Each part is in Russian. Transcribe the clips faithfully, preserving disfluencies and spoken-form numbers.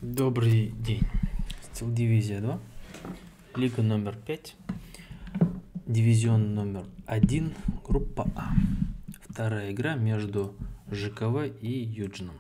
Добрый день. Стил дивизия два, лига номер пять, дивизион номер один, группа А. Вторая игра между ЖКВ и Юджином.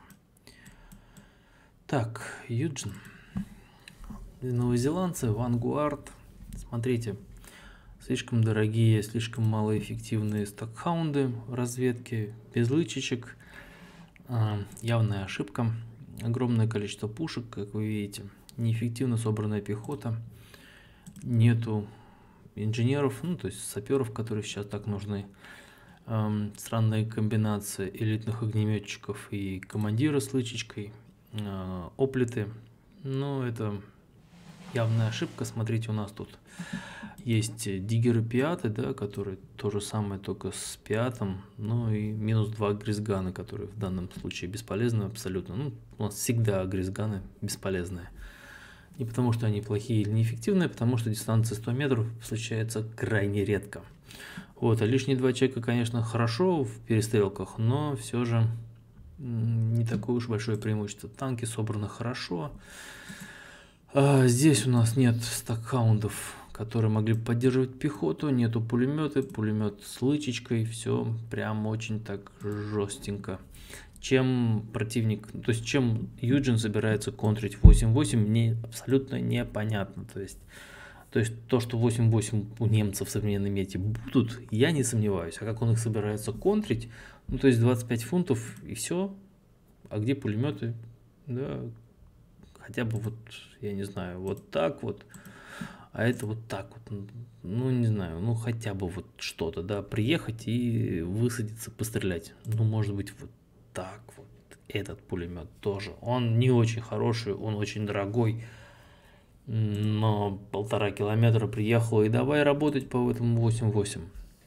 Так, Юджин. Новозеландцы, Вангуард. Смотрите, слишком дорогие, слишком малоэффективные стокхаунды в разведке, без лычечек. Явная ошибка. Огромное количество пушек, как вы видите, неэффективно собранная пехота, нету инженеров, ну то есть саперов, которые сейчас так нужны, эм, странная комбинация элитных огнеметчиков и командира с лычечкой, э, оплиты, но это явная ошибка. Смотрите, у нас тут есть диггеры пиаты, да, которые то же самое, только с пиатом, ну и минус два гризгана, которые в данном случае бесполезны абсолютно. Ну, у нас всегда гризганы бесполезные. Не потому что они плохие или неэффективные, а потому что дистанция сто метров случается крайне редко. Вот, а лишние два человека, конечно, хорошо в перестрелках, но все же не такое уж большое преимущество. Танки собраны хорошо. А здесь у нас нет стокхаундов, которые могли бы поддерживать пехоту, нету пулемета, пулемет с лычечкой, все прям очень так жестенько. Чем противник, то есть чем Юджин собирается контрить восемь восемь, мне абсолютно непонятно. То есть, то есть то, что восемь восемь у немцев в современном мете будут, я не сомневаюсь. А как он их собирается контрить, ну то есть двадцать пять фунтов и все. А где пулеметы? Да, хотя бы вот, я не знаю, вот так вот. А это вот так вот, ну не знаю, ну хотя бы вот что-то, да, приехать и высадиться, пострелять. Ну может быть вот так вот. Этот пулемет тоже. Он не очень хороший, он очень дорогой. Но полтора километра приехал и давай работать по этому восемь восемь.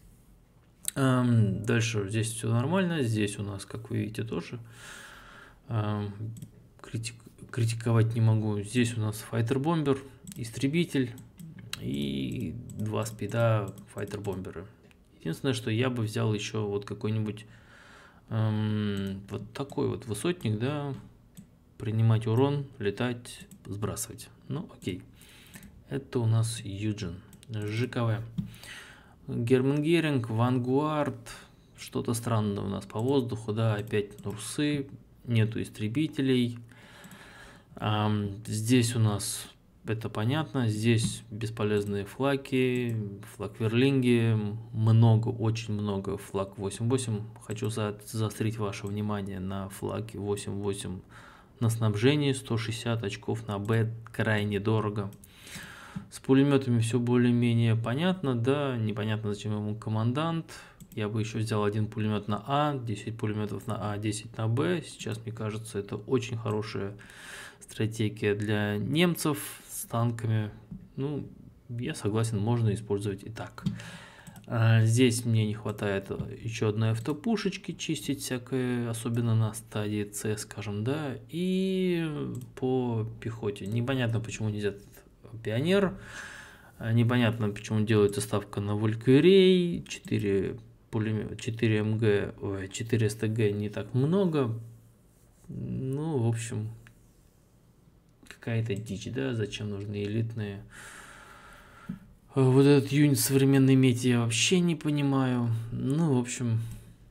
Эм, дальше здесь все нормально. Здесь у нас, как вы видите, тоже эм, критик, критиковать не могу. Здесь у нас файтер-бомбер, истребитель и два спида файтер-бомбера. Единственное, что я бы взял еще вот какой-нибудь эм, вот такой вот высотник, да, принимать урон, летать, сбрасывать. Ну, окей. Это у нас Юджин. ЖКВ. Герман Геринг, Вангуард. Что-то странное у нас по воздуху, да, опять Нурсы. Нету истребителей. Эм, здесь у нас... Это понятно, здесь бесполезные флаги, флаг Верлинги, много, очень много флаг восемь восемь. Хочу за, заострить ваше внимание на флаге восемь восемь на снабжении, сто шестьдесят очков на Б, крайне дорого. С пулеметами все более-менее понятно, да, непонятно зачем ему командант. Я бы еще взял один пулемет на А, десять пулеметов на А, десять на Б. Сейчас, мне кажется, это очень хорошая стратегия для немцев с танками. Ну, я согласен, можно использовать и так. А здесь мне не хватает еще одной автопушечки чистить всякое, особенно на стадии С, скажем, да. И по пехоте. Непонятно, почему нельзя пионер. Непонятно, почему делается ставка на Валькирей. четыре пулемет, четыре МГ, ой, четыре СТГ не так много. Ну, в общем, какая-то дичь, да, зачем нужны элитные. Вот этот юнит современной мети я вообще не понимаю. Ну, в общем,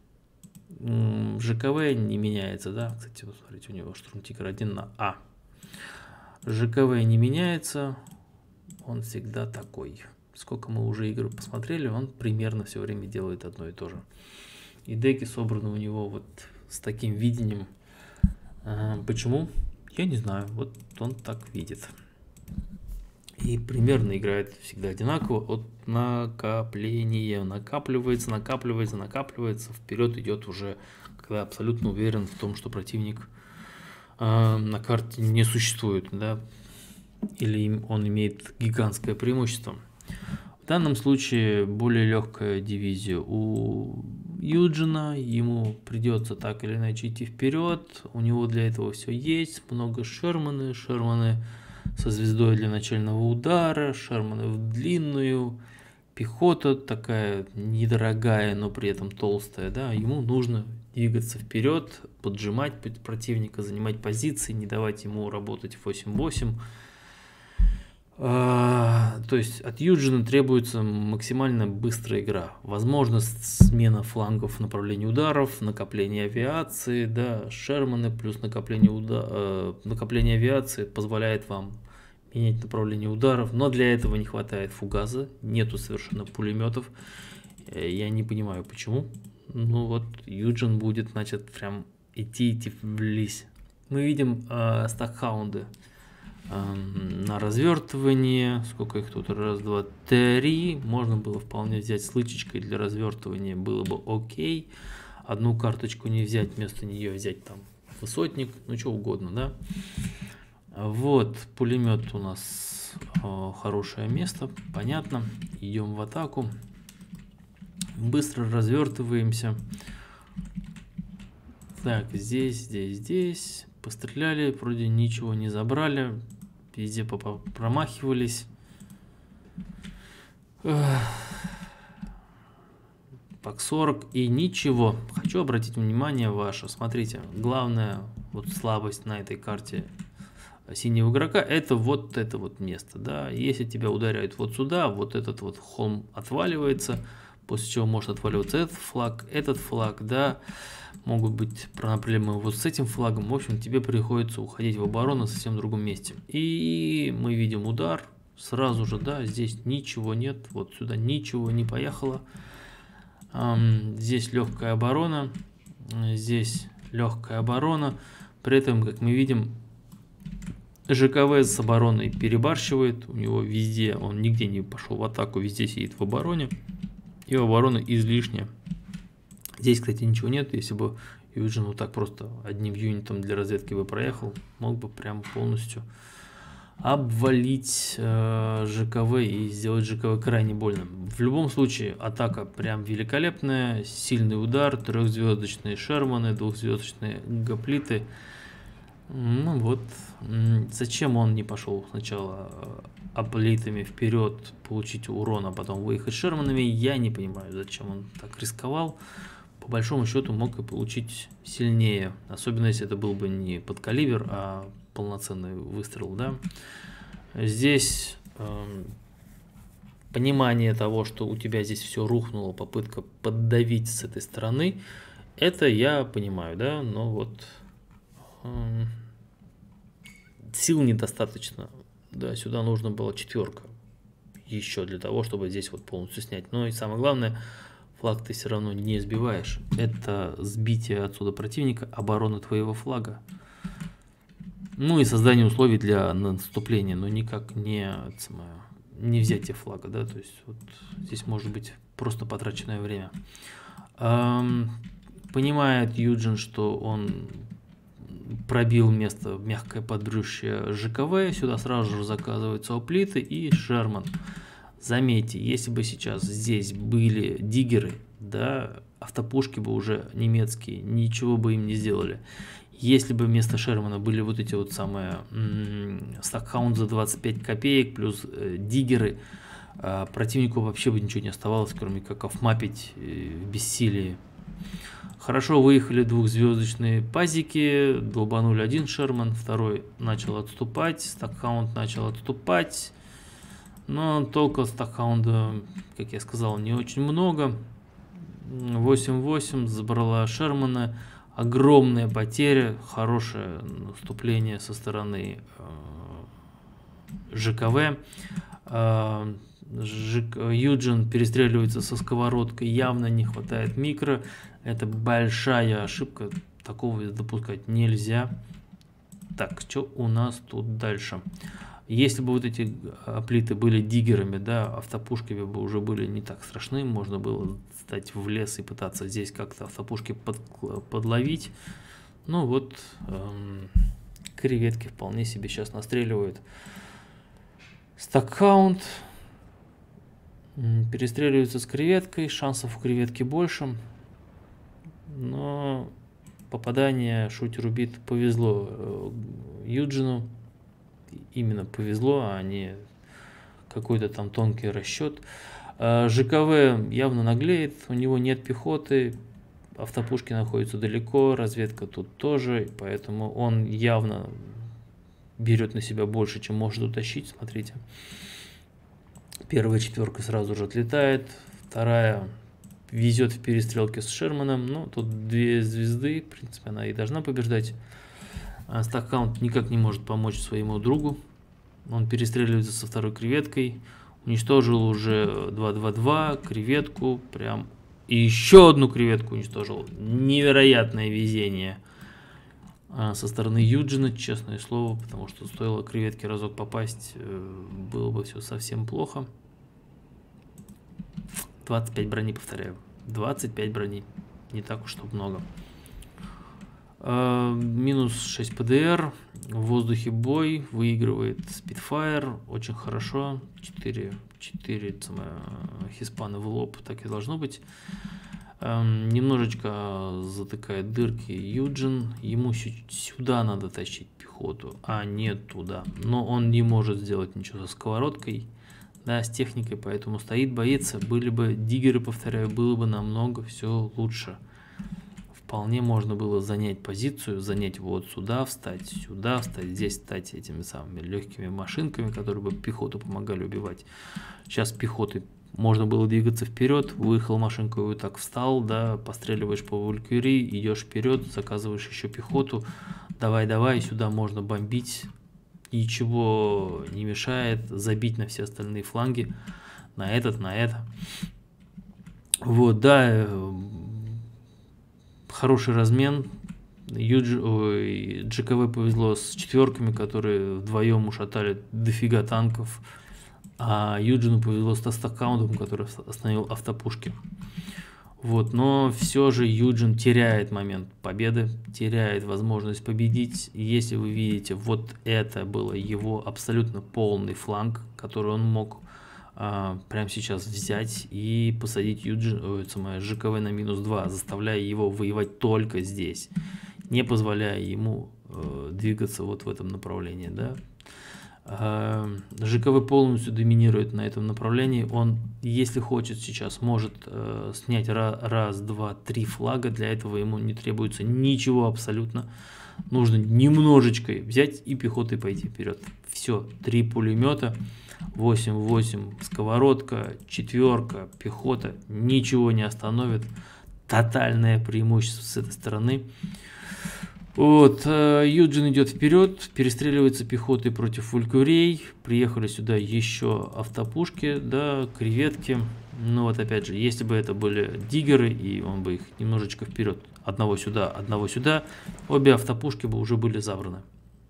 ЖКВ не меняется, да. Кстати, вот смотрите, у него штурмтигр один на А. ЖКВ не меняется, он всегда такой. Сколько мы уже игр посмотрели, он примерно все время делает одно и то же. И деки собраны у него вот с таким видением. А, почему? Я не знаю, вот он так видит. И примерно играет всегда одинаково от накопления. Накапливается, накапливается, накапливается. Вперед идет уже, когда абсолютно уверен в том, что противник э, на карте не существует, да, или он имеет гигантское преимущество. В данном случае более легкая дивизия у Юджина, ему придется так или иначе идти вперед, у него для этого все есть, много Шерманы, Шерманы со звездой для начального удара, Шерманы в длинную, пехота такая недорогая, но при этом толстая, да, ему нужно двигаться вперед, поджимать противника, занимать позиции, не давать ему работать в восемь восемь. То есть от Юджина требуется максимально быстрая игра. Возможно, смена флангов в направлении ударов, накопление авиации, да, Шерманы плюс накопление, уда... накопление авиации позволяет вам менять направление ударов, но для этого не хватает фугаза, нету совершенно пулеметов. Я не понимаю почему. Ну вот, Юджин будет, значит, прям идти, идти ввысь. Мы видим э, стакхаунды э, на развертывание. Сколько их тут? Раз, два, три. Можно было вполне взять с лычечкой для развертывания, было бы окей. Одну карточку не взять, вместо нее взять там высотник, ну что угодно, да. Вот, пулемет у нас э, хорошее место, понятно. Идем в атаку. Быстро развертываемся. Так, здесь, здесь, здесь. Постреляли, вроде ничего не забрали. Везде промахивались. Пак сорок и ничего. Хочу обратить внимание ваше. Смотрите, главная вот слабость на этой карте синего игрока — это вот это вот место. Да? Если тебя ударяют вот сюда, вот этот вот холм отваливается. После чего может отваливаться этот флаг, этот флаг, да, могут быть проблемы вот с этим флагом. В общем, тебе приходится уходить в оборону в совсем другом месте. И мы видим удар сразу же, да, здесь ничего нет, вот сюда ничего не поехало. Здесь легкая оборона, здесь легкая оборона. При этом, как мы видим, ЖКВ с обороной перебарщивает, у него везде, он нигде не пошел в атаку, везде сидит в обороне. И оборона излишняя. Здесь, кстати, ничего нет. Если бы Юджин вот так просто одним юнитом для разведки бы проехал, мог бы прям полностью обвалить э, ЖКВ и сделать ЖКВ крайне больным. В любом случае, атака прям великолепная. Сильный удар, трехзвездочные Шерманы, двухзвездочные гоплиты. Ну вот, зачем он не пошел сначала аплитами вперед, получить урон, а потом выехать Шерманами, я не понимаю, зачем он так рисковал. По большому счету мог и получить сильнее, особенно если это был бы не под калибр, а полноценный выстрел, да. Здесь э, понимание того, что у тебя здесь все рухнуло, попытка поддавить с этой стороны, это я понимаю, да, но вот э, сил недостаточно. Да, сюда нужно было четверка еще для того, чтобы здесь вот полностью снять. Но и самое главное, флаг ты все равно не сбиваешь. Это сбитие отсюда противника, оборона твоего флага. Ну и создание условий для наступления, но никак не, не взятие флага. Да? То есть вот здесь может быть просто потраченное время. Эм, понимает Юджин, что он пробил место в мягкое подбрюшье ЖКВ, сюда сразу же заказываются оплиты и Шерман. Заметьте, если бы сейчас здесь были диггеры, да, автопушки бы уже немецкие, ничего бы им не сделали. Если бы вместо Шермана были вот эти вот самые стакхаунд за двадцать пять копеек плюс э, диггеры, э, противнику вообще бы ничего не оставалось, кроме как офмапить э, в бессилии. Хорошо выехали двухзвездочные пазики, долбанули один Шерман, второй начал отступать, стакхаунд начал отступать, но толку стакхаунда, как я сказал, не очень много. восемь восемь забрала Шермана, огромная потеря, хорошее наступление со стороны э, ЖКВ. Э, Юджин перестреливается со сковородкой, явно не хватает микро. Это большая ошибка, такого допускать нельзя. Так, что у нас тут дальше? Если бы вот эти плиты были диггерами, да, автопушки бы уже были не так страшны, можно было стать в лес и пытаться здесь как-то автопушки под, подловить. Ну вот, эм, креветки вполне себе сейчас настреливают. Стакхаунд перестреливается с креветкой, шансов у креветки больше. Но попадание шутеру бит повезло Юджину. Именно повезло, а не какой-то там тонкий расчет. ЖКВ явно наглеет, у него нет пехоты, автопушки находятся далеко, разведка тут тоже, поэтому он явно берет на себя больше, чем может утащить. Смотрите, первая четверка сразу же отлетает, вторая везет в перестрелке с Шерманом. Ну, тут две звезды, в принципе, она и должна побеждать. А Стакхаунд никак не может помочь своему другу. Он перестреливается со второй креветкой. Уничтожил уже два-два-два, креветку, прям. И еще одну креветку уничтожил. Невероятное везение а, со стороны Юджина, честное слово, потому что стоило креветке разок попасть, э, было бы все совсем плохо. двадцать пять брони, повторяю. двадцать пять брони. Не так уж чтобы много. А, минус шесть ПДР. В воздухе бой. Выигрывает Spitfire. Очень хорошо. четыре, четыре хиспана в лоб. Так и должно быть. А, немножечко затыкает дырки Юджин. Ему сюда надо тащить пехоту, а не туда. Но он не может сделать ничего со сковородкой. Да, с техникой, поэтому стоит, боится. Были бы диггеры, повторяю, было бы намного все лучше. Вполне можно было занять позицию, занять вот сюда, встать сюда, встать здесь, встать этими самыми легкими машинками, которые бы пехоту помогали убивать. Сейчас пехоты можно было двигаться вперед, выехал машинку и вот так встал, да, постреливаешь по Валькирии, идешь вперед, заказываешь еще пехоту, давай-давай, сюда можно бомбить. Ничего не мешает забить на все остальные фланги, на этот, на это. Вот, да, хороший размен. Юдж... Ой, ДжКВ повезло с четверками, которые вдвоем ушатали дофига танков, а Юджину повезло с Стакхаундом, который остановил автопушки. Вот, но все же Юджин теряет момент победы, теряет возможность победить. Если вы видите, вот это было его абсолютно полный фланг, который он мог а, прямо сейчас взять и посадить Юджин, ой, самое, ЖКВ на минус два, заставляя его воевать только здесь, не позволяя ему э, двигаться вот в этом направлении, да. ЖКВ полностью доминирует на этом направлении. Он, если хочет сейчас, может э, снять ra раз, два, три флага. Для этого ему не требуется ничего абсолютно. Нужно немножечко взять и пехотой пойти вперед. Все, три пулемета, восемь восемь, сковородка, четверка, пехота. Ничего не остановит. Тотальное преимущество с этой стороны. Вот, Юджин идет вперед, перестреливается пехотой против Валькирий. Приехали сюда еще автопушки, да, креветки. Ну вот опять же, если бы это были диггеры, и он бы их немножечко вперед, одного сюда, одного сюда, обе автопушки бы уже были забраны.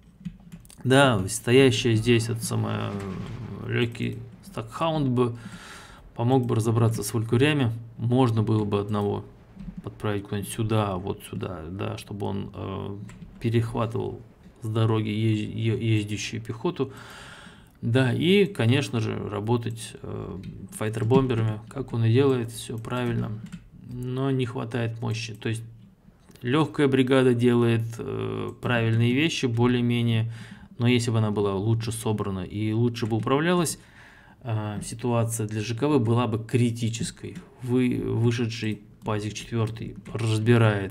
Да, стоящая здесь это самое легкий Стакхаунд бы помог бы разобраться с Валькириями. Можно было бы одного отправить куда-нибудь сюда, вот сюда, да, чтобы он э, перехватывал с дороги ез ездящую пехоту. Да, и, конечно же, работать э, файтер-бомберами, как он и делает, все правильно, но не хватает мощи. То есть легкая бригада делает э, правильные вещи, более-менее, но если бы она была лучше собрана и лучше бы управлялась, э, ситуация для ЖКВ была бы критической. Вы, вышедший Пазик четвертый разбирает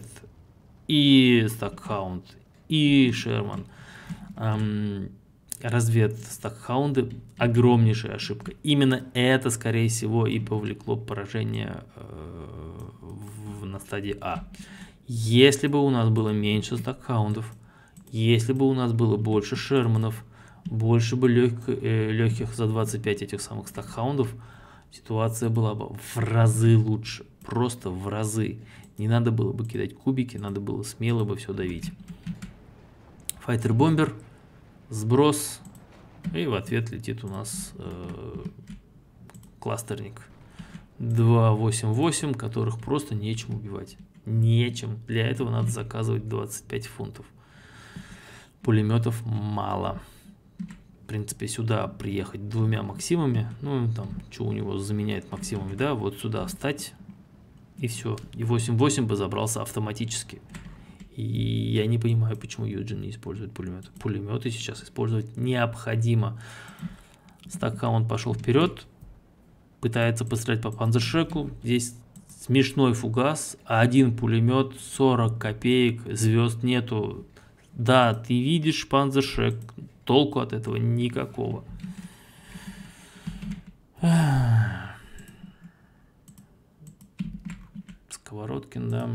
и Стакхаунд, и Шерман. Эм, развед Стакхаунды — огромнейшая ошибка. Именно это, скорее всего, и повлекло поражение э, в, на стадии А. Если бы у нас было меньше Стакхаундов, если бы у нас было больше Шерманов, больше бы лег, э, легких за двадцать пять этих самых Стакхаундов, ситуация была бы в разы лучше. Просто в разы. Не надо было бы кидать кубики, надо было смело бы все давить. Файтер-бомбер, сброс, и в ответ летит у нас э, кластерник. два восемь восемь, которых просто нечем убивать. Нечем. Для этого надо заказывать двадцать пять фунтов. Пулеметов мало. В принципе, сюда приехать двумя Максимами, ну там, что у него заменяет Максимами, да, вот сюда встать. И все. И восемь восемь бы забрался автоматически. И я не понимаю, почему Юджин не использует пулеметы. Пулеметы сейчас использовать необходимо. Стакхаунд пошел вперед. Пытается пострелять по Панзершреку. Здесь смешной фугас, один пулемет, сорок копеек, звезд нету. Да, ты видишь Панзершек, толку от этого никакого. Сковородкин, да.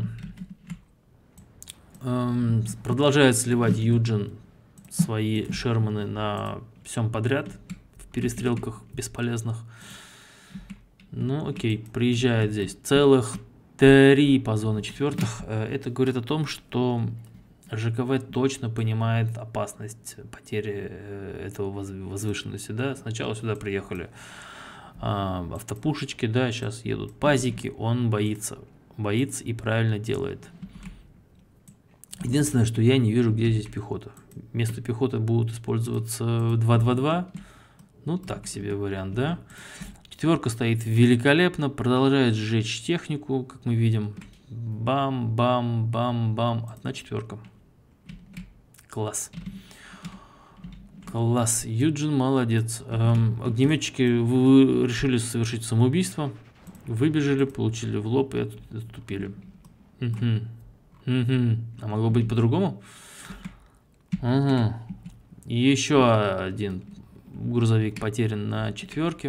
Эм, продолжает сливать Юджин свои Шерманы на всем подряд в перестрелках бесполезных. Ну окей, приезжает здесь целых три позона четвертых. Это говорит о том, что ЖКВ точно понимает опасность потери этого возвышенности. Да? Сначала сюда приехали а, автопушечки, да, сейчас едут пазики, он боится. Боится и правильно делает. Единственное, что я не вижу, где здесь пехота. Вместо пехоты будут использоваться два два два. Ну, так себе вариант, да. Четверка стоит великолепно, продолжает сжечь технику, как мы видим. Бам-бам-бам-бам. Одна четверка. Класс. Класс. Юджин молодец. Эм, огнеметчики вы решили совершить самоубийство. Выбежали, получили в лоб и отступили. Угу. Угу. А могло быть по-другому? Угу. И еще один грузовик потерян на четверке.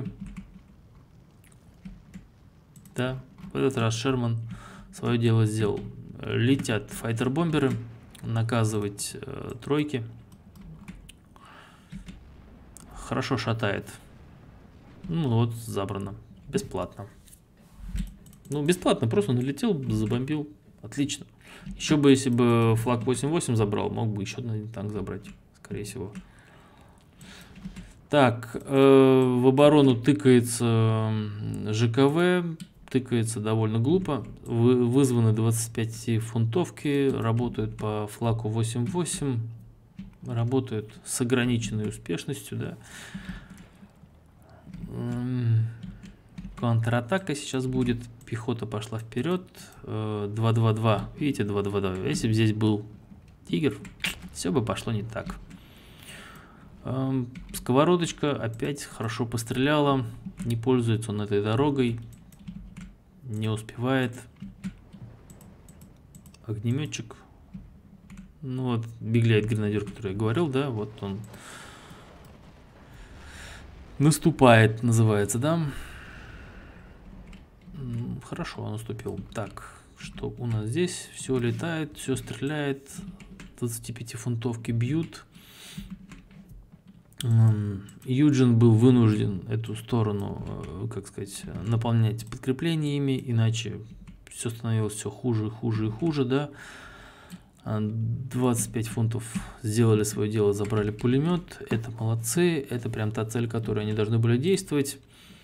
Да, в этот раз Шерман свое дело сделал. Летят файтер-бомберы, наказывать э, тройки. Хорошо шатает. Ну вот, забрано. Бесплатно. Ну, бесплатно, просто налетел, забомбил. Отлично. Еще бы, если бы флаг восемь восемь забрал, мог бы еще один танк забрать, скорее всего. Так, э, в оборону тыкается ЖКВ, тыкается довольно глупо. Вы, вызваны двадцать пять фунтовки, работают по флагу восемь восемь, работают с ограниченной успешностью, да. Контратака сейчас будет. Пехота пошла вперед. два два два. Видите, два два два. Если бы здесь был тигр, все бы пошло не так. Сковородочка опять хорошо постреляла. Не пользуется он этой дорогой. Не успевает. Огнеметчик. Ну вот, бегляет гренадер, который я говорил, да, вот он наступает, называется, да. Хорошо, он наступил. Так, что у нас здесь? Все летает, все стреляет. двадцатипятифунтовки бьют. Юджин был вынужден эту сторону, как сказать, наполнять подкреплениями, иначе все становилось все хуже, хуже и хуже, да. двадцать пять фунтов сделали свое дело, забрали пулемет. Это молодцы, это прям та цель, которой они должны были действовать.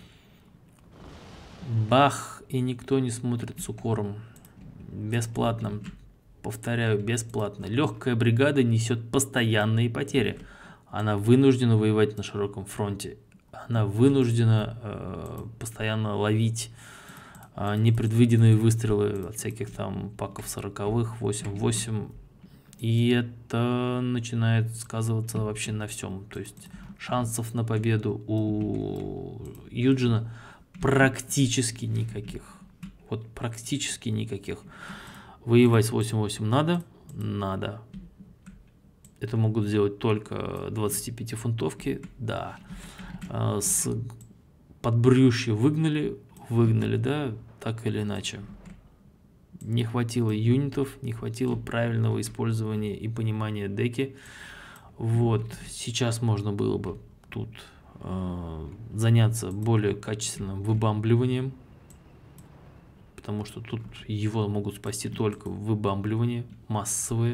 Бах, и никто не смотрит с укором. Бесплатно. Повторяю, бесплатно. Легкая бригада несет постоянные потери. Она вынуждена воевать на широком фронте. Она вынуждена э, постоянно ловить э, непредвиденные выстрелы от всяких там паков сороковых, восемь восемь. И это начинает сказываться вообще на всем. То есть шансов на победу у Юджина практически никаких. Вот практически никаких. Воевать с восемь восемь надо? Надо. Это могут сделать только двадцатипятифунтовки? Да. С подбрюшья выгнали? Выгнали, да? Так или иначе. Не хватило юнитов, не хватило правильного использования и понимания деки. Вот. Сейчас можно было бы тут э, заняться более качественным выбамбливанием. Потому что тут его могут спасти только выбамбливание массовые.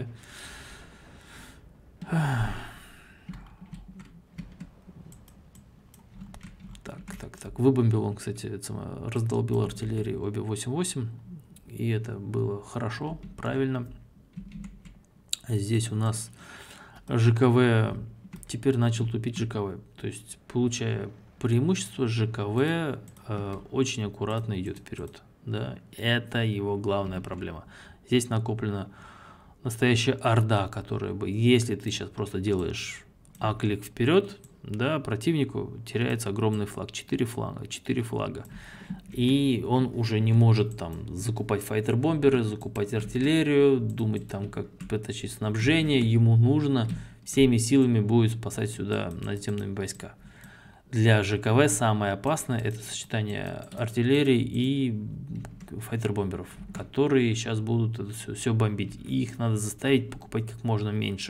Так, так, так. Выбомбил он, кстати, раздолбил артиллерию обе восемь восемь. И это было хорошо, правильно. Здесь у нас ЖКВ теперь начал тупить ЖКВ. То есть, получая преимущество, ЖКВ э, очень аккуратно идет вперед. Да? Это его главная проблема. Здесь накоплена настоящая орда, которая бы, если ты сейчас просто делаешь А-клик вперед, да, противнику теряется огромный флаг, четыре флага, четыре флага. И он уже не может там закупать файтер-бомберы, закупать артиллерию, думать там, как притащить снабжение. Ему нужно всеми силами будет спасать сюда наземные войска. Для ЖКВ самое опасное это сочетание артиллерии и файтер-бомберов, которые сейчас будут это все, все бомбить. И их надо заставить покупать как можно меньше.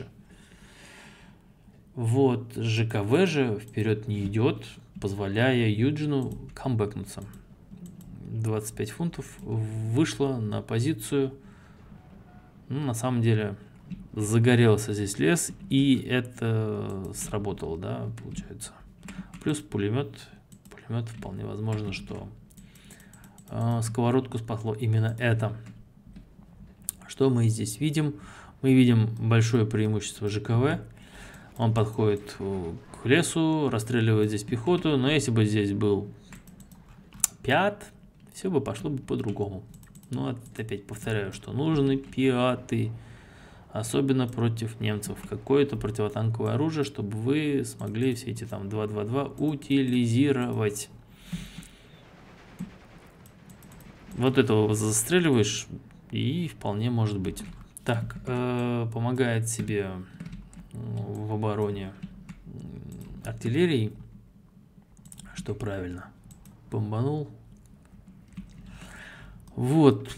Вот, ЖКВ же вперед не идет, позволяя Юджину камбэкнуться. двадцать пять фунтов вышло на позицию. Ну, на самом деле загорелся здесь лес, и это сработало, да, получается. Плюс пулемет. Пулемет вполне возможно, что э, сковородку спасло именно это. Что мы здесь видим? Мы видим большое преимущество ЖКВ. Он подходит к лесу, расстреливает здесь пехоту, но если бы здесь был пиат, все бы пошло бы по-другому. Но опять повторяю, что нужны пиаты, особенно против немцев. Какое-то противотанковое оружие, чтобы вы смогли все эти там два два два утилизировать. Вот этого застреливаешь, и вполне может быть. Так, э, помогает себе в обороне артиллерии, что правильно, бомбанул. Вот,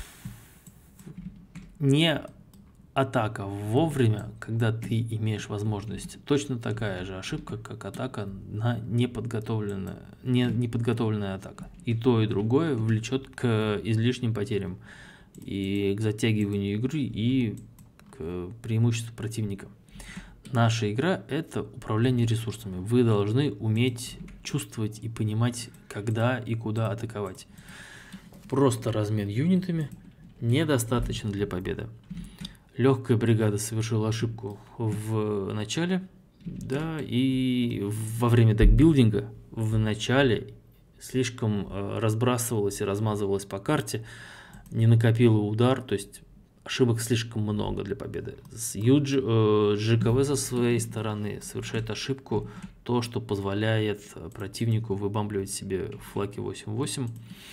не атака вовремя, когда ты имеешь возможность, точно такая же ошибка, как атака на неподготовленная, не, неподготовленная атака. И то, и другое влечет к излишним потерям, и к затягиванию игры, и к преимуществу противника. Наша игра – это управление ресурсами. Вы должны уметь чувствовать и понимать, когда и куда атаковать. Просто размен юнитами недостаточно для победы. Легкая бригада совершила ошибку в начале, да, и во время декбилдинга в начале слишком разбрасывалась и размазывалась по карте, не накопила удар, то есть ошибок слишком много для победы. Юдж, э, ЖКВ со своей стороны совершает ошибку, то, что позволяет противнику выбамбливать себе флаки восемь восемь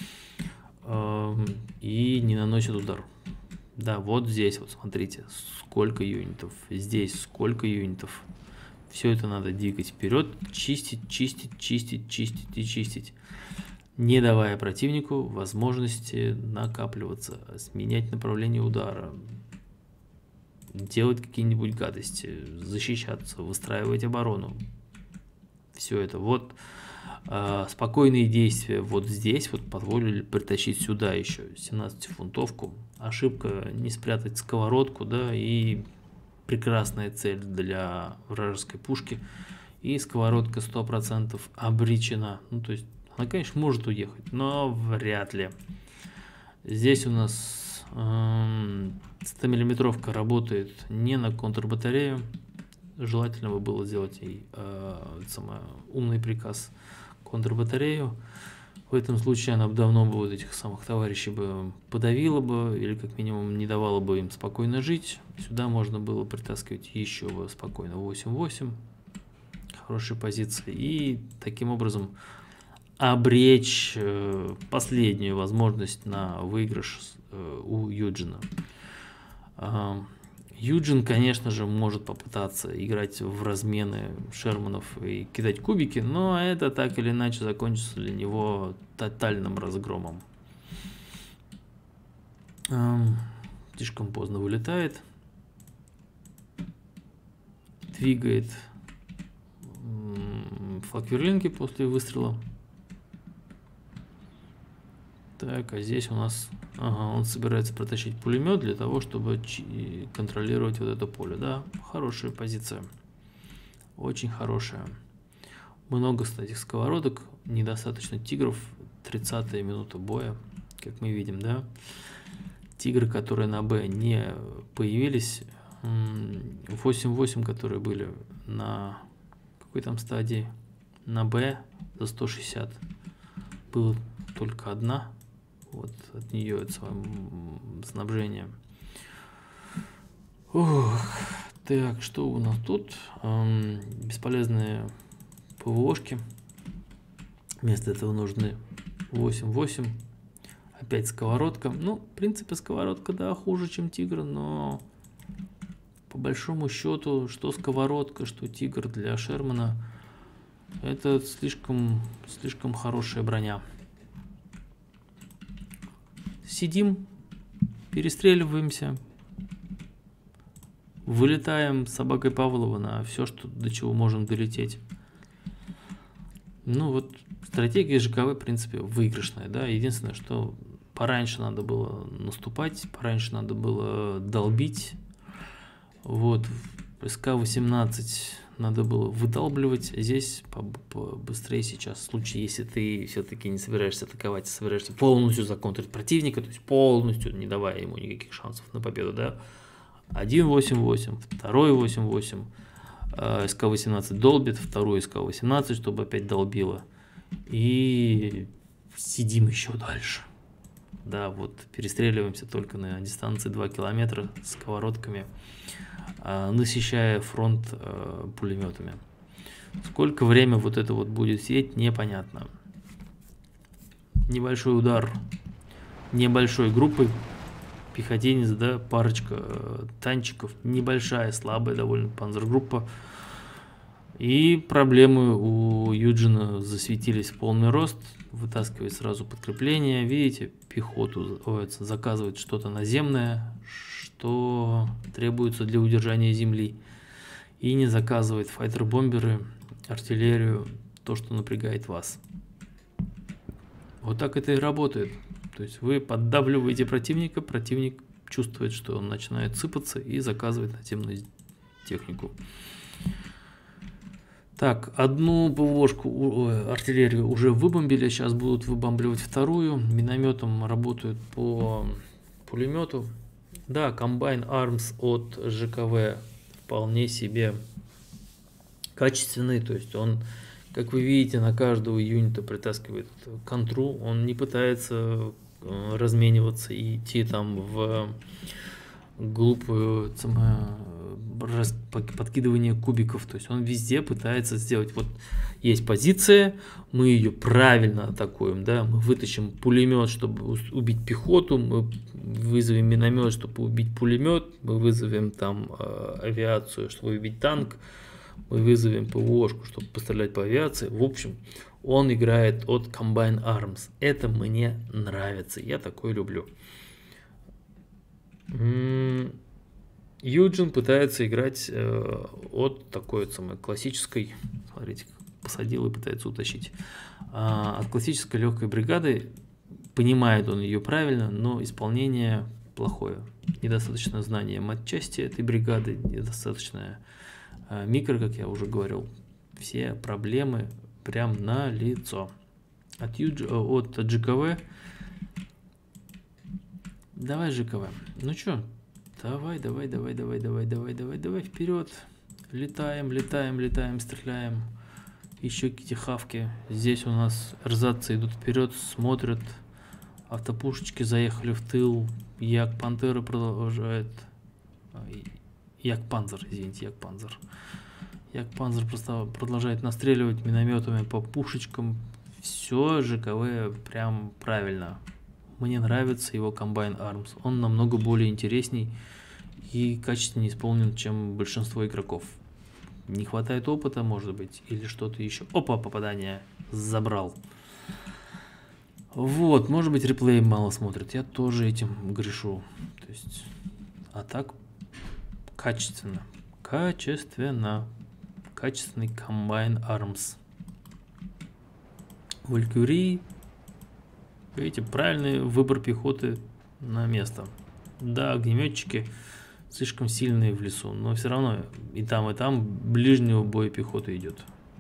э, и не наносит удар. Да, вот здесь, вот смотрите, сколько юнитов, здесь сколько юнитов. Все это надо двигать вперед, чистить, чистить, чистить, чистить и чистить, не давая противнику возможности накапливаться, сменять направление удара, делать какие-нибудь гадости, защищаться, выстраивать оборону. Все это вот э, спокойные действия вот здесь вот позволили притащить сюда еще семнадцатифунтовку. Ошибка не спрятать сковородку, да, и прекрасная цель для вражеской пушки. И сковородка сто процентов обречена. Ну, то есть она, конечно, может уехать, но вряд ли. Здесь у нас э, сто миллиметровка работает не на контрбатарею. Желательно бы было сделать ей э, самый умный приказ контрбатарею. В этом случае она бы давно бы вот этих самых товарищей бы подавила бы, или как минимум не давала бы им спокойно жить. Сюда можно было притаскивать еще бы спокойно восемь восемь. Хорошая позиция. И таким образом обречь э, последнюю возможность на выигрыш э, у Юджина. Э, Юджин, конечно же, может попытаться играть в размены Шерманов и кидать кубики, но это так или иначе закончится для него тотальным разгромом. Э, слишком поздно вылетает. Двигает э, флаг Верлинги после выстрела. Так, а здесь у нас, ага, он собирается протащить пулемет для того, чтобы контролировать вот это поле, да, хорошая позиция, очень хорошая. Много, кстати, сковородок, недостаточно тигров, тридцатая минута боя, как мы видим, да. Тигры, которые на Б не появились, восемь восемь, которые были на какой там стадии, на Б за сто шестьдесят, было только одна. Вот от нее это снабжение. Ох, так, что у нас тут? Эм, бесполезные ПВОшки. Вместо этого нужны восемь восемь. Опять сковородка. Ну, в принципе, сковородка, да, хуже, чем тигр, но по большому счету, что сковородка, что тигр для Шермана, это слишком, слишком хорошая броня. Сидим, перестреливаемся, вылетаем с собакой Павлова на все, что, до чего можем долететь. Ну вот, стратегия ЖКВ, в принципе, выигрышная, да. Единственное, что пораньше надо было наступать, пораньше надо было долбить. Вот, СК восемнадцать надо было выдалбливать. Здесь побыстрее сейчас, в случае, если ты все-таки не собираешься атаковать, а собираешься полностью законтрить противника, то есть полностью не давая ему никаких шансов на победу, да. один восемь восемь, второй восемь восемь. СК восемнадцать долбит, вторую СК восемнадцать, чтобы опять долбило. И сидим еще дальше. Да, вот перестреливаемся только на дистанции два километра сковородками, насыщая фронт пулеметами. Сколько время вот это вот будет сидеть, непонятно. Небольшой удар небольшой группой. Пехотинец, да, парочка э, танчиков, небольшая, слабая довольно панцергруппа. И проблемы у Юджина засветились в полный рост. Вытаскивает сразу подкрепление. Видите, пехоту ой, заказывает что-то наземное, что требуется для удержания земли. И не заказывает файтер-бомберы, артиллерию, то, что напрягает вас. Вот так это и работает. То есть вы поддавливаете противника, противник чувствует, что он начинает сыпаться и заказывает наземную технику. Так, одну ПВОшку, артиллерию уже выбомбили, сейчас будут выбомбливать вторую. Минометом работают по пулемету. Да, Combine Arms от ЖКВ вполне себе качественный, то есть он, как вы видите, на каждого юнита притаскивает контру, он не пытается размениваться и идти там в глупую подкидывание кубиков, то есть он везде пытается сделать, вот есть позиция, мы ее правильно атакуем, да, мы вытащим пулемет, чтобы убить пехоту, мы вызовем миномет, чтобы убить пулемет, мы вызовем там э, авиацию, чтобы убить танк, мы вызовем ПВОшку, чтобы пострелять по авиации. В общем, он играет от Combine Arms. Это мне нравится. Я такое люблю. Юджин пытается играть э, от такой самой классической, смотрите, посадил и пытается утащить, а, от классической легкой бригады. Понимает он ее правильно, но исполнение плохое. Недостаточно знания матчасти этой бригады, недостаточное э, микро, как я уже говорил. Все проблемы прям на лицо. От, Юдж... от ЖКВ. Давай, ЖКВ. Ну что? Давай, давай, давай, давай, давай, давай, давай, давай, вперед. Летаем, летаем, летаем, стреляем. Еще какие-то хавки. Здесь у нас эрзацы идут вперед, смотрят. Автопушечки заехали в тыл. Як Пантера продолжает. Як Панзер, извините, Як Панзер. Як Панзер просто продолжает настреливать минометами по пушечкам. Все ЖКВ прям правильно. Мне нравится его Combine Arms. Он намного более интересней и качественнее исполнен, чем большинство игроков. Не хватает опыта, может быть, или что-то еще. Опа, попадание. Забрал. Вот, может быть, реплей мало смотрит. Я тоже этим грешу. То есть, а так качественно. Качественно. Качественный Combine Arms. Валькюри. Видите, правильный выбор пехоты на место. Да, огнеметчики слишком сильные в лесу, но все равно и там, и там ближнего боя пехота идет.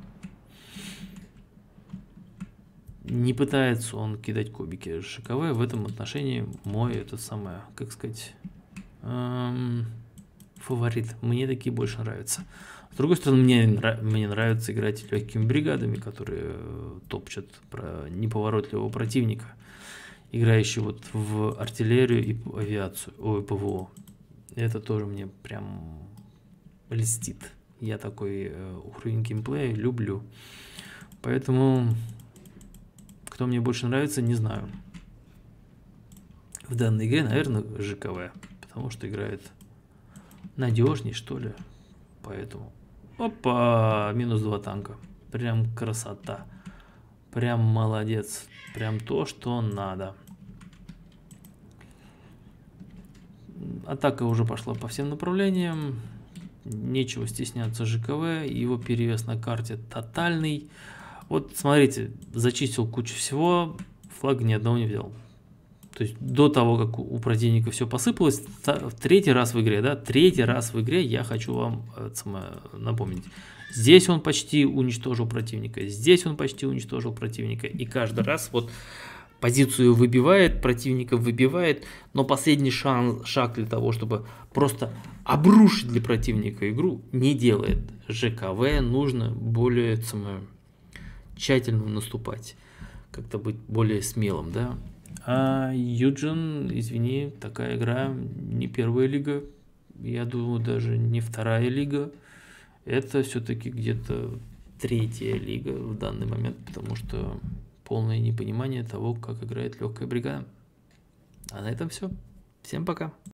Не пытается он кидать кубики. ЖКВ в этом отношении мой, это самое, как сказать, эм, фаворит. Мне такие больше нравятся. С другой стороны, мне, нрав мне нравится играть легкими бригадами, которые топчат про неповоротливого противника, играющий вот в артиллерию и авиацию, ой, ПВО. Это тоже мне прям льстит. Я такой уровень геймплея люблю. Поэтому, кто мне больше нравится, не знаю. В данной игре, наверное, ЖКВ. Потому что играет надежней, что ли. Поэтому... Опа! Минус два танка. Прям красота. Прям молодец. Прям то, что надо. Атака уже пошла по всем направлениям. Нечего стесняться ЖКВ. Его перевес на карте тотальный. Вот смотрите, зачистил кучу всего. Флаг ни одного не взял. То есть до того, как у противника все посыпалось, в третий раз в игре, да, третий раз в игре я хочу вам напомнить. Здесь он почти уничтожил противника, здесь он почти уничтожил противника. И каждый раз вот позицию выбивает, противника выбивает, но последний шанс, шаг для того, чтобы просто обрушить для противника игру, не делает. ЖКВ нужно более самое, тщательно наступать, как-то быть более смелым, да. А Юджин, извини, такая игра не первая лига, я думаю, даже не вторая лига. Это все-таки где-то третья лига в данный момент, потому что полное непонимание того, как играет легкая бригада. А на этом все. Всем пока.